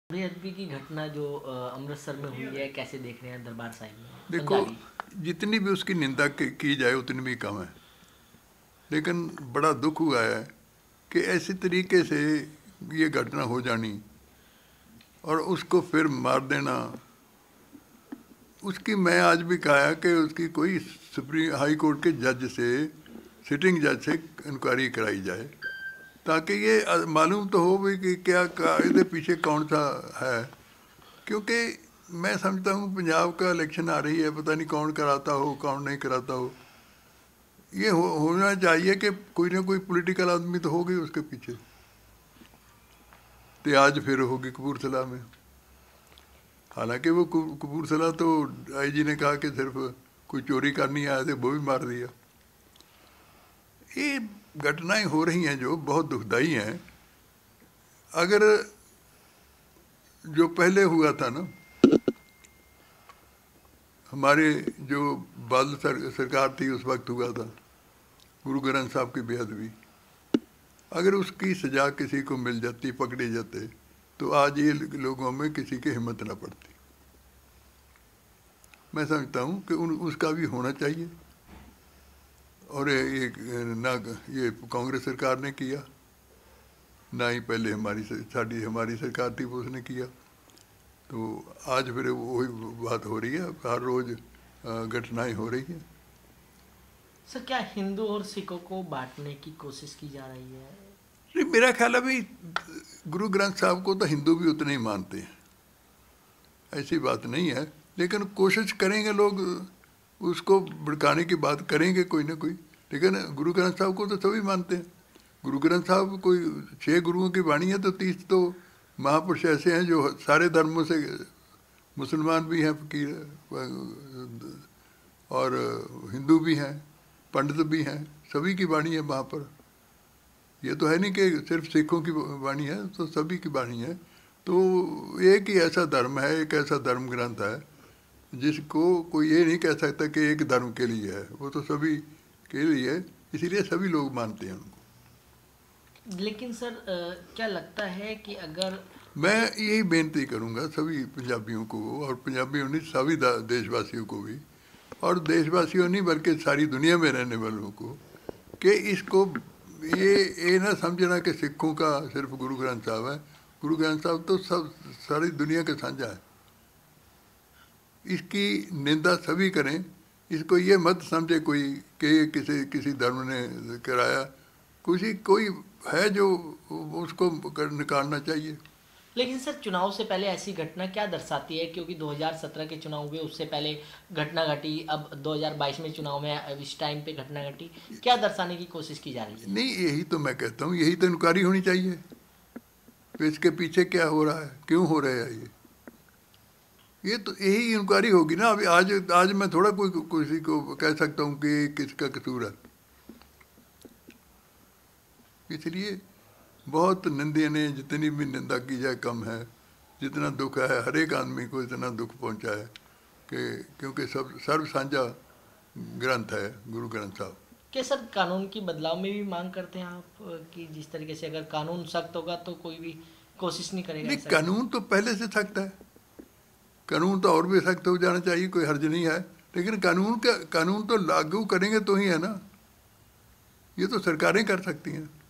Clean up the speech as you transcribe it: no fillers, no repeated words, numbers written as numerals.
बेअदबी की घटना जो अमृतसर में हुई है, कैसे देख रहे हैं दरबार साहिब में देखो, पंजाबी। जितनी भी उसकी निंदा की जाए उतनी भी कम है। लेकिन बड़ा दुख हुआ है कि ऐसे तरीके से ये घटना हो जानी और उसको फिर मार देना। उसकी मैं आज भी कहा है कि उसकी कोई सुप्रीम हाई कोर्ट के जज से, सिटिंग जज से इंक्वायरी कराई जाए, ताकि ये मालूम तो हो भी कि क्या इसके पीछे कौन सा है। क्योंकि मैं समझता हूँ पंजाब का इलेक्शन आ रही है, पता नहीं कौन कराता हो कौन नहीं कराता हो। ये होना चाहिए कि कोई ना कोई पॉलिटिकल आदमी तो होगी उसके पीछे। तो आज फिर होगी कपूरथला में। हालांकि वो कपूरथला तो आईजी ने कहा कि सिर्फ कोई चोरी करनी आया थे, वो भी मार दिया। ये घटनाएं हो रही हैं जो बहुत दुखदाई हैं। अगर जो पहले हुआ था ना, हमारे जो बादल सरकार थी उस वक्त हुआ था गुरु ग्रंथ साहब की बेअदबी, अगर उसकी सजा किसी को मिल जाती, पकड़े जाते, तो आज ये लोगों में किसी की हिम्मत ना पड़ती। मैं समझता हूँ कि उसका भी होना चाहिए। और ये ना ये कांग्रेस सरकार ने किया, ना ही पहले हमारी सरकार थी वो उसने किया। तो आज फिर वही बात हो रही है, हर रोज़ घटनाएं हो रही हैं। सर, क्या हिंदू और सिखों को बांटने की कोशिश की जा रही है? नहीं, मेरा ख्याल है भाई, गुरु ग्रंथ साहब को तो हिंदू भी उतने ही मानते हैं, ऐसी बात नहीं है। लेकिन कोशिश करेंगे लोग, उसको भड़काने की बात करेंगे कोई ना कोई। लेकिन गुरु ग्रंथ साहब को तो सभी मानते हैं। गुरु ग्रंथ साहब कोई 6 गुरुओं की वाणी है, तो 30 तो महापुरुष ऐसे हैं जो सारे धर्मों से, मुसलमान भी हैं फकीर, और हिंदू भी हैं, पंडित भी हैं, सभी की वाणी है वहाँ पर। ये तो है नहीं कि सिर्फ सिखों की वाणी है, तो सभी की वाणी है। तो एक ही ऐसा धर्म है, एक ऐसा धर्म ग्रंथ है जिसको कोई ये नहीं कह सकता कि एक धर्म के लिए है, वो तो सभी के लिए, इसीलिए सभी लोग मानते हैं उनको। लेकिन सर, क्या लगता है कि अगर मैं यही बेनती करूंगा सभी पंजाबियों को, और पंजाबियों नहीं सभी देशवासियों को भी, और देशवासियों नहीं बल्कि सारी दुनिया में रहने वालों को, कि इसको ये ना समझना कि सिखों का सिर्फ गुरु ग्रंथ साहब है। गुरु ग्रंथ साहब तो सब सारी दुनिया का साझा है। इसकी निंदा सभी करें। इसको ये मत समझे कोई कि किसी धर्म ने कराया। कोई है जो उसको निकालना चाहिए। लेकिन सर, चुनाव से पहले ऐसी घटना क्या दर्शाती है? क्योंकि 2017 के चुनाव हुए, उससे पहले घटना घटी, अब 2022 में चुनाव में अब इस टाइम पे घटना घटी। क्या दर्शाने की कोशिश की जा रही है? नहीं, यही तो मैं कहता हूँ, यही तो इंक्वायरी होनी चाहिए। तो इसके पीछे क्या हो रहा है, क्यों हो रहा है ये तो यही इंक्वायरी होगी ना। अभी आज मैं थोड़ा किसी को कह सकता हूँ कि किसका कसूर है। इसलिए बहुत निंदनीय, जितनी भी निंदा की जाए कम है। जितना दुख है, हर एक आदमी को इतना दुख पहुँचा है कि क्योंकि सब सर्व साझा ग्रंथ है गुरु ग्रंथ साहब। क्या सर, कानून की बदलाव में भी मांग करते हैं आप कि जिस तरीके से अगर कानून सख्त होगा तो कोई भी कोशिश नहीं करेगा नहीं, ऐसा करने कानून तो पहले से सख्त है। कानून तो और भी सख्त हो जाना चाहिए, कोई हर्ज नहीं है। लेकिन कानून तो लागू करेंगे तो ही है ना। ये तो सरकारें कर सकती हैं।